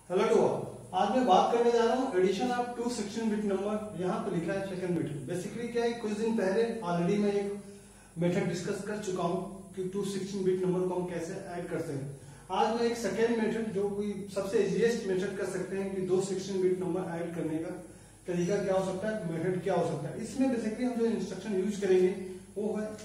Hello to all. आज मैं बात करने जा रहा हूँ addition of two 16 bit number. यहाँ पे लिखा है सेकंड बिट। बेसिकली क्या है, कुछ दिन पहले ऑलरेडी मैं एक मेथड डिस्कस कर चुका हूँ कि 216 बिट नंबर को हम कैसे ऐड करते हैं। आज मैं एक सेकेंड मेथड, जो कोई सबसे इजीएस्ट मेथड कर सकते हैं कि 216 बिट नंबर ऐड करने का तरीका क्या हो सकता है, मेथड क्या हो सकता है। इसमें बेसिकली हम जो इंस्ट्रक्शन यूज करेंगे वो है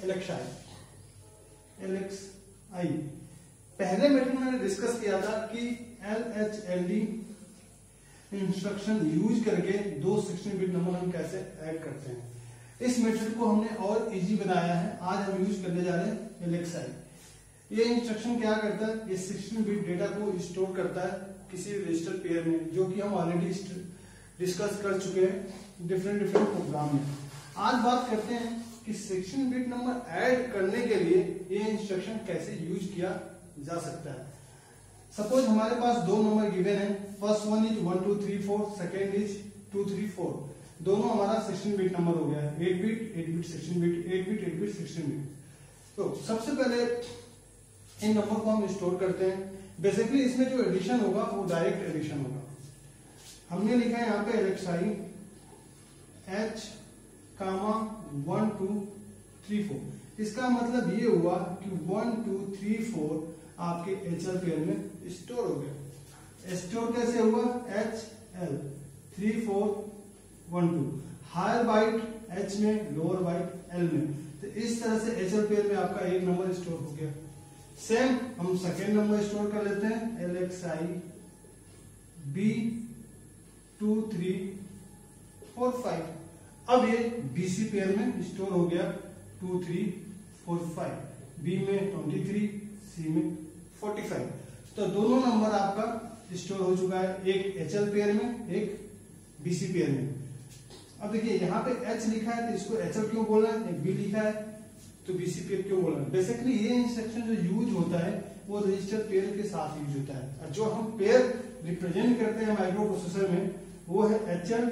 LXI। पहले मेथड मैंने डिस्कस किया था कि LHLD इंस्ट्रक्शन यूज करके 216 बिट नंबर हम कैसे ऐड करते हैं। इस मेथड को हमने और इजी बनाया है। आज हम यूज करने जा रहे हैं LXI। ये इंस्ट्रक्शन क्या करता है, ये 16 बिट डेटा को स्टोर करता है किसी रजिस्टर पेयर में, जो कि हम ऑलरेडी डिस्कस कर चुके हैं डिफरेंट प्रोग्राम में। आज बात करते हैं कि 16 बिट नंबर ऐड करने के लिए ये इंस्ट्रक्शन कैसे यूज किया जा सकता है। सपोज हमारे पास दो नंबर गिवन है, first one is 1 2 3 4, second is 2 3 4। दोनों हमारा 16 बिट नंबर हो गया है, 8 बिट 16 बिट, 8 बिट 16 बिट। तो सबसे पहले इन नंबर को हम स्टोर करते हैं। बेसिकली इसमें जो एडिशन होगा वो डायरेक्ट एडिशन होगा। हमने लिखा है यहाँ पे LXI H, 1 2 3 4। इसका मतलब ये हुआ कि 1 2 3 4 आपके HL पेयर में स्टोर हो गया। स्टोर कैसे हुआ, HL 3 4 1 2, हायर बाइट H में, लोअर बाइट L में। तो इस तरह से HL पेयर में आपका एक नंबर स्टोर हो गया। सेम हम सेकेंड नंबर स्टोर कर लेते हैं, LXI B 2 3 4 5। अब ये BC पेयर में स्टोर हो गया 2 3 4 5, B में 23, C में 45। तो दोनों नंबर आपका स्टोर हो चुका है, एक HL पेयर में, एक BC पेयर में। अब देखिए यहाँ पे H लिखा है तो इसको HL क्यों बोला है, B लिखा है तो BC पेयर क्यों बोला है। बेसिकली ये इंस्ट्रक्शन जो यूज होता है वो रजिस्टर पेयर के साथ यूज होता है, और जो हम पेयर रिप्रेजेंट करते हैं माइक्रो प्रोसेसर में वो है HL,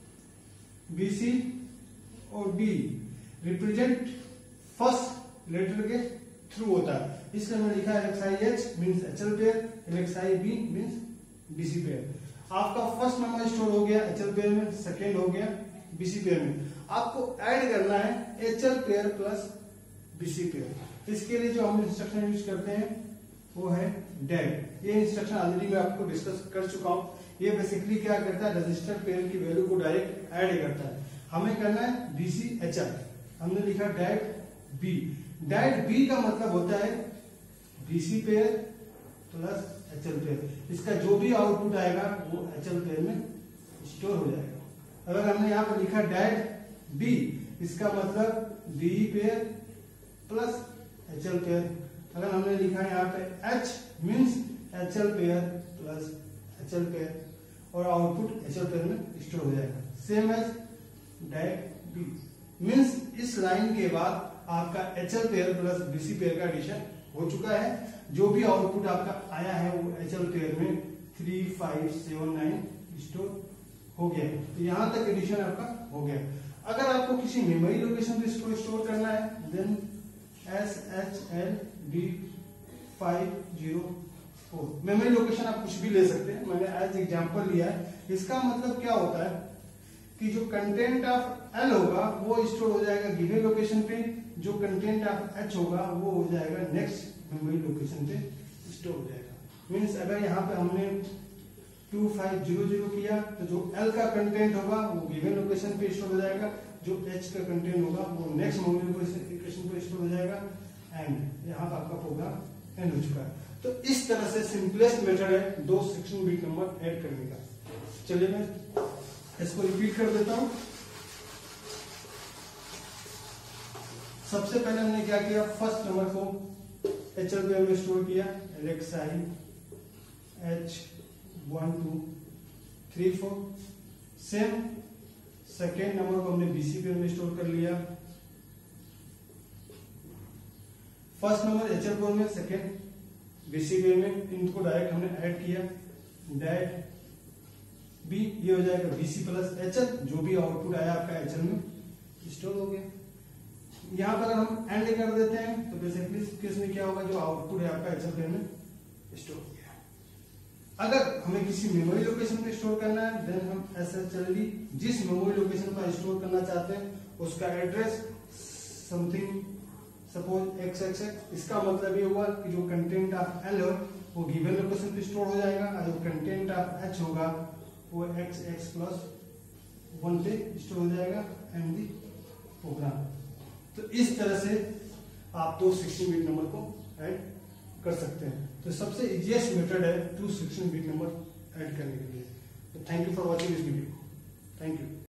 BC और B। रिप्रेजेंट फर्स्ट लेटर के थ्रू होता है, इसलिए मैंने लिखा है LXI H means HL pair, LXI B means BC pair. आपका फर्स्ट नंबर स्टोर हो गया HL पेयर में, सेकेंड हो गया BC पेयर में। आपको ऐड करना है HL pair plus BC pair. इसके लिए जो हम इंस्ट्रक्शन यूज करते हैं वो है DAD। ये इंस्ट्रक्शन ऑलरेडी मैं आपको डिस्कस कर चुका हूँ। ये बेसिकली क्या करता है, रजिस्टर पेयर की वैल्यू को डायरेक्ट ऐड करता है। हमें करना है BC HL, हमने लिखा DAD B। DAD B का मतलब होता है BC pair plus HL pair. इसका जो भी आउटपुट आएगा वो HL पेयर में स्टोर हो जाएगा। अगर हमने यहाँ पर लिखा DAD B, इसका मतलब BE pair plus HL pair. अगर हमने लिखा है यहाँ पे H means HL pair plus HL pair, और आउटपुट HL पेयर में स्टोर हो जाएगा। Same as DAD B means इस लाइन के बाद आपका HL pair plus BC pair का एडिशन हो चुका है। जो भी आउटपुट आपका आया है वो HL पेयर में 3 5 7 9 स्टोर हो गया। तो यहां तक एडिशन आपका हो गया। अगर आपको किसी मेमोरी लोकेशन पे इसको स्टोर करना है then SHL D 504। Memory location आप कुछ भी ले सकते हैं, मैंने एज एग्जांपल लिया है। इसका मतलब क्या होता है कि जो कंटेंट ऑफ L होगा वो स्टोर हो जाएगा गिवन लोकेशन पे, जो कंटेंट ऑफ H होगा वो हो जाएगा नेक्स्ट मेमोरी लोकेशन पे स्टोर हो जाएगा। मींस अगर यहाँ पे हमने 2500 किया तो जो L का कंटेंट होगा वो गिवन लोकेशन पे स्टोर हो जाएगा, जो H का कंटेंट होगा वो नेक्स्ट मेमोरी लोकेशन पे स्टोर हो जाएगा। एंड यहाँ पर आपका प्रोग्राम एंड हो चुका है। तो इस तरह से सिंपलेस्ट मेथड है 216 बिट नंबर ऐड करने का। चलिए मैं इसको रिपीट कर देता हूं। सबसे पहले हमने क्या किया, फर्स्ट नंबर को HL पेयर में स्टोर किया, LXI H 1 2 3 4। Same second number को हमने BC पेयर में स्टोर कर लिया। फर्स्ट नंबर HL पेयर में, सेकेंड BC पेयर में, इनको डायरेक्ट हमने ऐड किया। DAD B ये हो जाएगा BC प्लस HL, जो भी आउटपुट आया आपका HL में स्टोर हो गया। यहाँ पर हम एंड कर देते हैं तो बेसिकली केस में क्या होगा, जो आउटपुट है आपका HL पेयर में स्टोर हो गया। अगर हमें किसी मेमोरी लोकेशन पे स्टोर करना है देन हम SHLD जिस मेमोरी लोकेशन पर स्टोर करना चाहते हैं उसका एड्रेस समथिंग सपोज XXX, इसका मतलब ये हुआ कि जो कंटेंट ऑफ L हो वो गिवन लोकेशन पे स्टोर हो जाएगा और जो कंटेंट ऑफ H होगा वो XX+1 पे स्टोर हो जाएगा एंड दी प्रोग्राम। तो इस तरह से आप दो 16 बिट नंबर को ऐड कर सकते हैं। तो सबसे इजीएस्ट मेथड है 2 16 बिट नंबर ऐड करने के लिए। तो thank you for watching this video. Thank you.